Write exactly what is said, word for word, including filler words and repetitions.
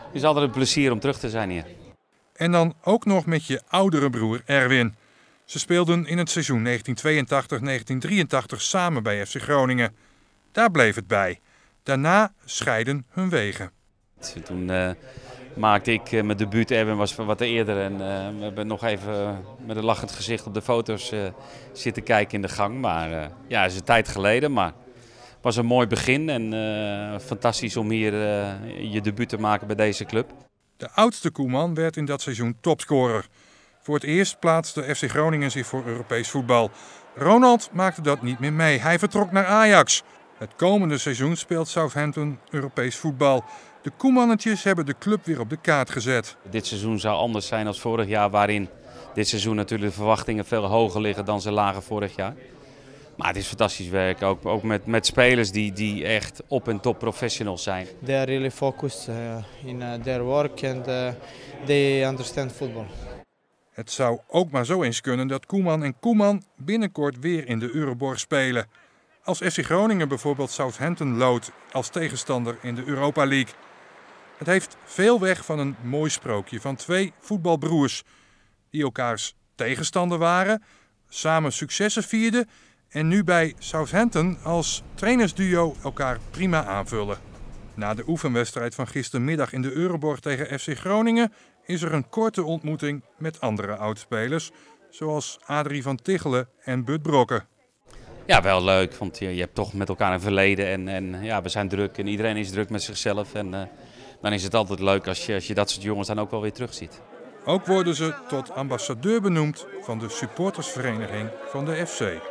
Het is altijd een plezier om terug te zijn hier. En dan ook nog met je oudere broer Erwin. Ze speelden in het seizoen negentien tweeëntachtig negentien drieëntachtig samen bij F C Groningen. Daar bleef het bij. Daarna scheiden hun wegen. Toen uh, maakte ik uh, mijn debuut. Erwin was wat eerder. En, uh, we hebben nog even uh, met een lachend gezicht op de foto's uh, zitten kijken in de gang. Maar uh, ja, het is een tijd geleden. Maar het was een mooi begin. En uh, fantastisch om hier uh, je debuut te maken bij deze club. De oudste Koeman werd in dat seizoen topscorer. Voor het eerst plaatste F C Groningen zich voor Europees voetbal. Ronald maakte dat niet meer mee. Hij vertrok naar Ajax. Het komende seizoen speelt Southampton Europees voetbal. De Koemannetjes hebben de club weer op de kaart gezet. Dit seizoen zou anders zijn dan vorig jaar, waarin dit seizoen natuurlijk de verwachtingen veel hoger liggen dan ze lagen vorig jaar. Maar het is fantastisch werk, ook, ook met, met spelers die, die echt op en top professionals zijn. They are really focused uh, in uh, their work and uh, they understand football. Het zou ook maar zo eens kunnen dat Koeman en Koeman binnenkort weer in de Euroborg spelen. Als F C Groningen bijvoorbeeld Southampton loodt als tegenstander in de Europa League. Het heeft veel weg van een mooi sprookje van twee voetbalbroers die elkaars tegenstander waren, samen successen vierden en nu bij Southampton als trainersduo elkaar prima aanvullen. Na de oefenwedstrijd van gistermiddag in de Euroborg tegen F C Groningen is er een korte ontmoeting met andere oudspelers, zoals Adrie van Tichelen en Bud Brokke. Ja, wel leuk, want je, je hebt toch met elkaar een verleden en, en ja, we zijn druk en iedereen is druk met zichzelf. En uh, dan is het altijd leuk als je, als je dat soort jongens dan ook wel weer terugziet. Ook worden ze tot ambassadeur benoemd van de supportersvereniging van de F C.